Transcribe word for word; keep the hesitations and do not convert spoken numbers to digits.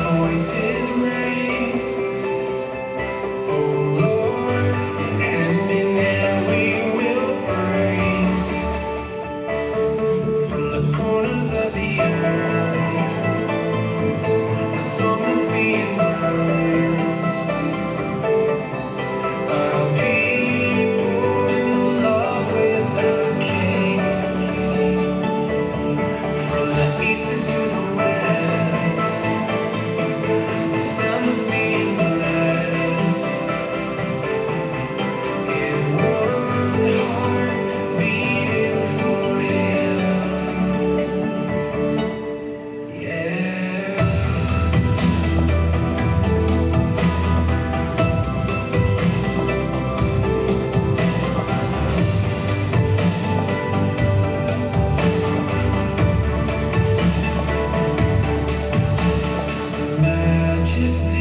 voices raised. Oh Lord, hand in hand we will bring from the corners of the earth the song that's being birthed. A people in love with a king. From the east is to the west, the sound that's being blessed is one heart beating for him. Yeah. Majesty.